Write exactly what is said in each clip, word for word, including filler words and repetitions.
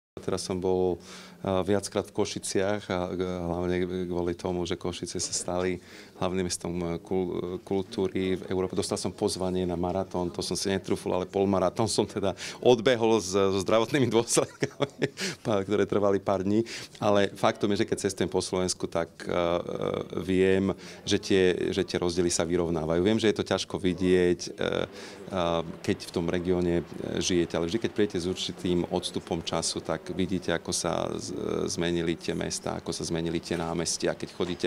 Teraz som bol viackrát v Košiciach a hlavne kvôli tomu, že Košice sa stali hlavným mestom kultúry v Európe. Dostal som pozvanie na maratón, to som si netrúful, ale polmaratón som teda odbehol so zdravotnými dôsledkami, ktoré trvali pár dní. Ale faktom je, že keď cestujem po Slovensku, tak uh, viem, že tie, že tie rozdiely sa vyrovnávajú. Viem, že je to ťažko vidieť, uh, uh, keď v tom regióne žijete, ale vždy, keď príjete s určitým odstupom času, tak vidíte, ako sa zmenili tie mestá, ako sa zmenili tie námestia. Keď chodíte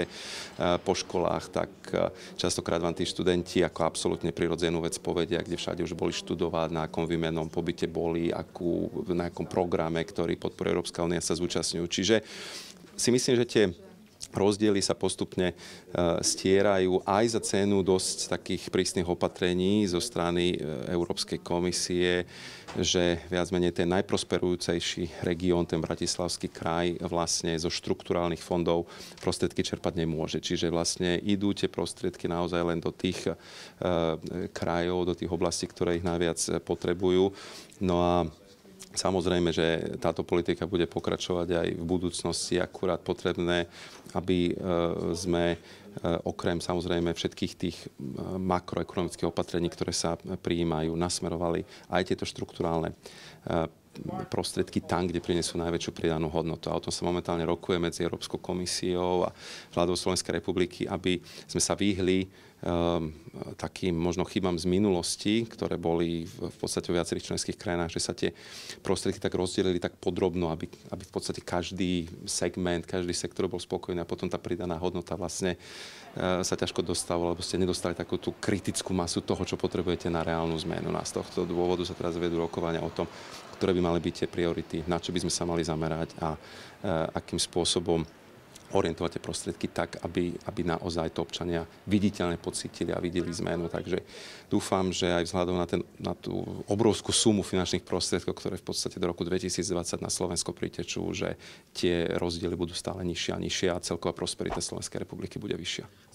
po školách, tak častokrát vám tí študenti ako absolútne prirodzenú vec povedia, kde všade už boli študovať, na akom výmennom pobyte boli, akú, na akom programe, ktorý podporuje Európska únia, sa zúčastňujú. Čiže si myslím, že tie rozdiely sa postupne stierajú aj za cenu dosť takých prísnych opatrení zo strany Európskej komisie, že viac menej ten najprosperujúcejší región, ten Bratislavský kraj, vlastne zo štrukturálnych fondov prostriedky čerpať nemôže. Čiže vlastne idú tie prostriedky naozaj len do tých krajov, do tých oblastí, ktoré ich najviac potrebujú. No a samozrejme, že táto politika bude pokračovať aj v budúcnosti. Akurát potrebné, aby sme okrem samozrejme všetkých tých makroekonomických opatrení, ktoré sa prijímajú, nasmerovali aj tieto štrukturálne prostriedky tam, kde prinesú najväčšiu pridanú hodnotu. A o tom sa momentálne rokuje medzi Európskou komisiou a vládou Slovenskej republiky, aby sme sa vyhli um, takým možno chybám z minulosti, ktoré boli v, v podstate v viacerých členských krajinách, že sa tie prostriedky tak rozdelili tak podrobno, aby, aby v podstate každý segment, každý sektor bol spokojný a potom tá pridaná hodnota vlastne uh, sa ťažko dostávala, lebo ste nedostali takú tú kritickú masu toho, čo potrebujete na reálnu zmenu. A z tohto dôvodu sa teraz vedú rokovania o tom, ktoré by mali byť tie priority, na čo by sme sa mali zamerať a e, akým spôsobom orientovať tie prostriedky tak, aby, aby naozaj to občania viditeľne pocítili a videli zmenu. Takže dúfam, že aj vzhľadom na, ten, na tú obrovskú sumu finančných prostriedkov, ktoré v podstate do roku dvetisícdvadsať na Slovensko pritečú, že tie rozdiely budú stále nižšie a nižšie a celková prosperita Slovenskej republiky bude vyššia.